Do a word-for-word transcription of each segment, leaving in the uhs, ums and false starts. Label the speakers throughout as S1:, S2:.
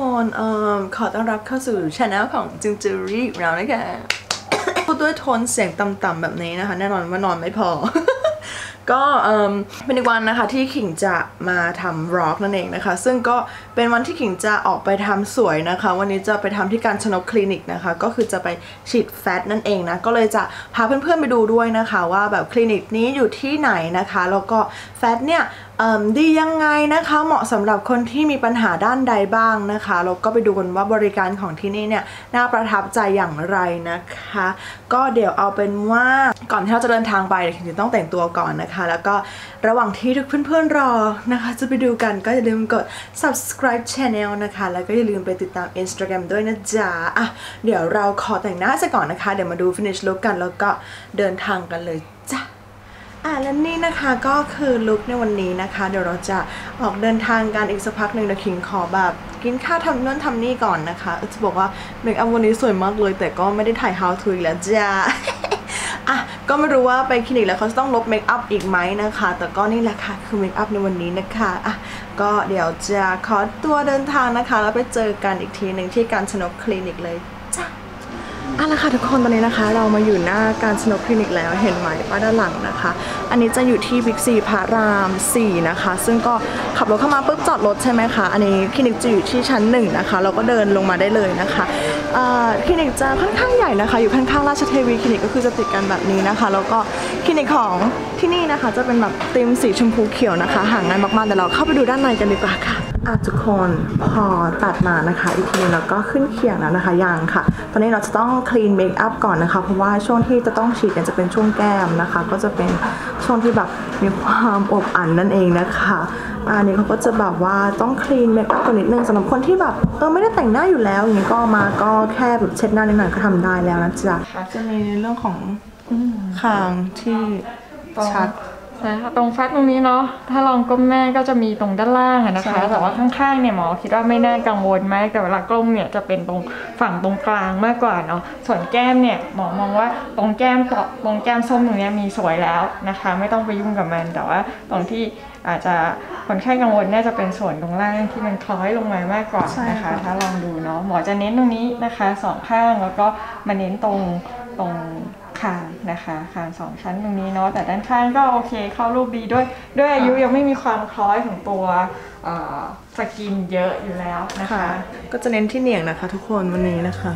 S1: คนเอ่อขอต้อนรับเข้าสู่ช anel ของจิงจูรี่เรานะคะพูดด้วยโทนเสียงต่ำๆแบบนี้นะคะแน่นอนว่านอนไม่พอ ก็เป็นอีกวันนะคะที่ขิงจะมาทำร็อกนั่นเองนะคะซึ่งก็เป็นวันที่ขิงจะออกไปทำสวยนะคะวันนี้จะไปทำที่การชนกคลินิกนะคะก็คือจะไปฉีดแฟตนั่นเองนะก็เลยจะพาเพื่อนๆไปดูด้วยนะคะว่าแบบคลินิกนี้อยู่ที่ไหนนะคะแล้วก็แฟตเนี่ยดียังไงนะคะเหมาะสำหรับคนที่มีปัญหาด้านใดบ้างนะคะแล้วก็ไปดูกันว่าบริการของที่นี่เนี่ยน่าประทับใจอย่างไรนะคะก็เดี๋ยวเอาเป็นว่าก่อนที่เราจะเดินทางไปเดี๋ยวขิงจะต้องแต่งตัวก่อนนะคะแล้วก็ระหว่างที่ทุกเพื่อนๆรอนะคะจะไปดูกันก็อย่าลืมกด subscribe channel นะคะแล้วก็อย่าลืมไปติดตาม Instagram ด้วยนะจ๊ะอ่ะเดี๋ยวเราขอแต่งหน้าซะก่อนนะคะเดี๋ยวมาดู finish look กันแล้วก็เดินทางกันเลยจ้ะอ่ะและนี่นะคะก็คือลุคในวันนี้นะคะเดี๋ยวเราจะออกเดินทางกันอีกสักพักหนึ่งเดี๋ยวขิงขอแบบกินข้าวทำนั่นทำนี่ก่อนนะคะจะบอกว่าเมคอัพวันนี้สวยมากเลยแต่ก็ไม่ได้ถ่าย how to อีกแล้วจ้า อ่ะก็ไม่รู้ว่าไปคลินิกแล้วเขาจะต้องลบเมคอัพอีกไหมนะคะแต่ก็นี่แหละค่ะคือเมคอัพในวันนี้นะคะอ่ะก็เดี๋ยวจะขอตัวเดินทางนะคะแล้วไปเจอกันอีกทีหนึ่งที่การชนกคลินิกเลยจ้าเอาละค่ะทุกคนตอนนี้นะคะเรามาอยู่หน้าการชนกคลินิกแล้วเห็นไหมป้ายด้านหลังนะคะอันนี้จะอยู่ที่บิ๊กซีพระรามสี่นะคะซึ่งก็ขับรถเข้ามาปุ๊บจอดรถใช่ไหมคะอันนี้คลินิกจะอยู่ที่ชั้นหนึ่งนะคะเราก็เดินลงมาได้เลยนะคะคลินิกจะค่อนข้างใหญ่นะคะอยู่ข้างๆราชเทวีคลินิกก็คือจะติดกันแบบนี้นะคะแล้วก็คลินิกของที่นี่นะคะจะเป็นแบบธีมสีชมพูเขียวนะคะหาง่ายมากๆแต่เราเข้าไปดูด้านในกันดีกว่าค่ะอ่ะทุกคนพอตัดมานะคะอีกทีนึงแล้วก็ขึ้นเขียงแล้วนะคะยังค่ะตอนนี้เราจะต้องคลีนเมคอัพก่อนนะคะเพราะว่าช่วงที่จะต้องฉีดเนี่ยจะเป็นช่วงแก้มนะคะก็จะเป็นช่วงที่แบบมีความอบอั่นนั่นเองนะคะอันนี้เขาก็จะแบบว่าต้องคลีนเมคอัพก่อนนิดนึงสำหรับคนที่แบบเออไม่ได้แต่งหน้าอยู่แล้วอย่างนี้ก็มาก็แค่แบบเช็ดหน้านิดหน่อยก็ทำได้แล้วนะจ๊ะจะมีเรื่องของคางที่ชัด
S2: นะคะตรงแฟตตรงนี้เนาะถ้าลองก้มหน้าก็จะมีตรงด้านล่างนะคะแต่ว่าข้างๆเนี่ยหมอคิดว่าไม่น่ากังวลมากแต่เวลากล้มเนี่ยจะเป็นตรงฝั่งตรงกลางมากกว่าเนาะส่วนแก้มเนี่ยหมอมองว่าตรงแก้มตรงแก้มส้มตรงนี้มีสวยแล้วนะคะไม่ต้องไปยุ่งกับมันแต่ว่าตรงที่อาจจะคนไข้กังวลน่าจะเป็นส่วนตรงล่างที่มันคล้อยลงมามากกว่านะคะถ้าลองดูเนาะหมอจะเน้นตรงนี้นะคะสองข้างแล้วก็มาเน้นตรงตรงคางนะคะคางสองชั้นตรงนี้เนาะแต่ด้านข้างก็โอเคเข้ารูปดีด้วยด้วยอายุยังไม่มีความคล้อยของตัวสกินเยอะอยู่แล้วนะคะ
S1: ก็จะเน้นที่เหนียงนะคะทุกคนวันนี้นะคะ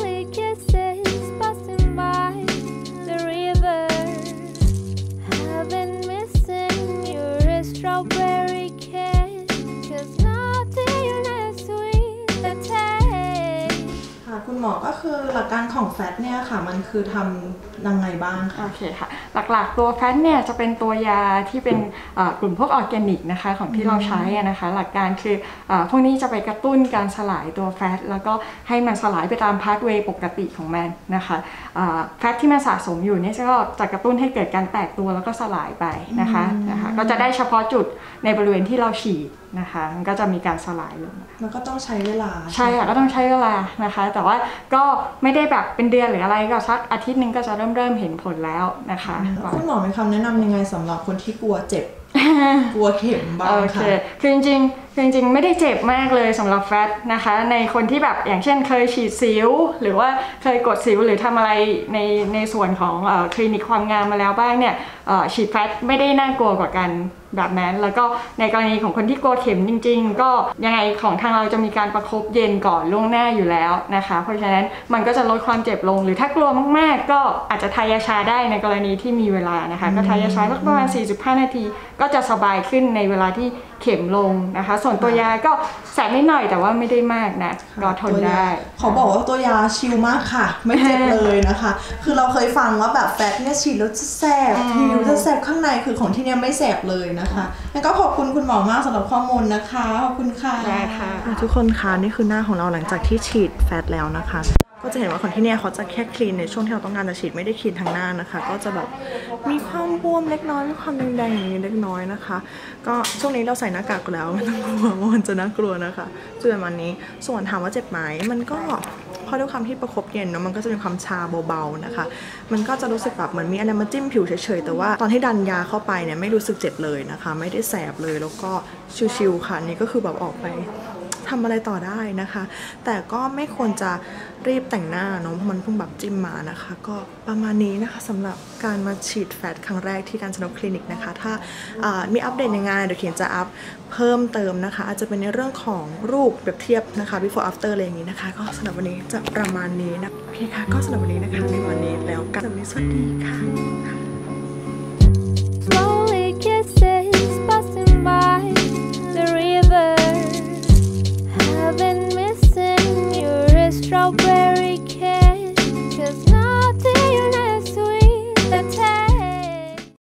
S1: คุณหมอก็คือหลักการของแฟตเนี่ยค่ะมันคือทำยังไงบ้างคะ
S2: โอเคค่ะหลักๆตัวแฟตเนี่ยจะเป็นตัวยาที่เป็นกลุ่มพวกออร์แกนิกนะคะของที่เราใช้นะคะหลักการคือพวกนี้จะไปกระตุ้นการสลายตัวแฟตแล้วก็ให้มันสลายไปตามพาธเวย์ปกติของมันนะคะแฟตที่มันสะสมอยู่นี่ก็จะกระตุ้นให้เกิดการแตกตัวแล้วก็สลายไปนะคะนะคะก็จะได้เฉพาะจุดในบริเวณที่เราฉีดนะคะมันก็จะมีการสลายลง
S1: มันก็ต้องใช้เวลา
S2: ใช่ค่ะก็ต้องใช้เวลานะคะแต่ว่าก็ไม่ได้แบบเป็นเดือนหรืออะไรก็สักอาทิตย์นึงก็จะเริ่มเริ่มเห็นผลแล้วนะคะ
S1: คุณหมอมีคำแนะนำยังไงสำหรับคนที่กลัวเจ็บ กลัวเข็มบ้างค่ะ
S2: คือจริงๆจริงๆไม่ได้เจ็บมากเลยสำหรับแฟตนะคะในคนที่แบบอย่างเช่นเคยฉีดสิวหรือว่าเคยกดสิวหรือทำอะไรในในส่วนของคลินิกความงามมาแล้วบ้างเนี่ยฉีดแฟตไม่ได้น่ากลัวกว่ากันแบบนั้นแล้วก็ในกรณีของคนที่กลัวเข็มจริงๆก็ยังไงของทางเราจะมีการประคบเย็นก่อนล่วงหน้าอยู่แล้วนะคะเพราะฉะนั้นมันก็จะลดความเจ็บลงหรือถ้ากลัวมากๆก็อาจจะทายาชาได้ในกรณีที่มีเวลานะคะก็ทายาชาสักประมาณสี่สิบห้านาทีก็จะสบายขึ้นในเวลาที่เข็มลงนะคะส่วนตัวยาก็แสบนิดหน่อยแต่ว่าไม่ได้มากนะก็ทนได้
S1: เขาบอกว่าตัวยาชิลมากค่ะไม่เจ็บเลยนะคะคือเราเคยฟังว่าแบบแฟตเนี่ยฉีดแล้วจะแสบผิวจะแสบข้างในคือของที่เนี่ยไม่แสบเลยนะคะแล้วก็ขอบคุณคุณหมอมากสำหรับข้อมูลนะคะขอบคุณค่ะ
S2: ได้ค่ะ
S1: ทุกคนคะนี่คือหน้าของเราหลังจากที่ฉีดแฟตแล้วนะคะก็จะเห็นว่าคนที่เนี่ยเขาจะแค่คลีนในช่วงที่เราต้องการจะฉีดไม่ได้คลีนทางหน้านะคะก็จะแบบมีความบวมเล็กน้อยมีความแดงๆอย่างนี้เล็กน้อยนะคะก็ช่วงนี้เราใส่หน้ากากแล้วไม่ต้องกลัวว่ามันจะน่ากลัวนะคะจุดประมาณนี้ส่วนถามว่าเจ็บไหมมันก็พอด้วยความที่ประคบเย็นเนาะมันก็จะมีความชาเบาๆนะคะมันก็จะรู้สึกแบบเหมือนมีอะไรมาจิ้มผิวเฉยๆแต่ว่าตอนที่ดันยาเข้าไปเนี่ยไม่รู้สึกเจ็บเลยนะคะไม่ได้แสบเลยแล้วก็ชิวๆค่ะนี่ก็คือแบบออกไปททำอะไรต่อได้นะคะแต่ก็ไม่ควรจะรีบแต่งหน้าเนาะเพราะมันเพิ่งแบบจิ้มมานะคะก็ประมาณนี้นะคะสำหรับการมาฉีดแฟตครั้งแรกที่การชนกคลินิกนะคะถ้ามีอัปเดตยังไงเดี๋ยวเขียนจะอัพเพิ่มเติมนะคะอาจจะเป็นในเรื่องของรูปเปรียบเทียบนะคะ before after อะไรอย่างนี้นะคะก็สำหรับวันนี้จะประมาณนี้นะโอเคค่ะก็สำหรับวันนี้นะคะในวันนี้แล้วกันสวัสดีค่ะ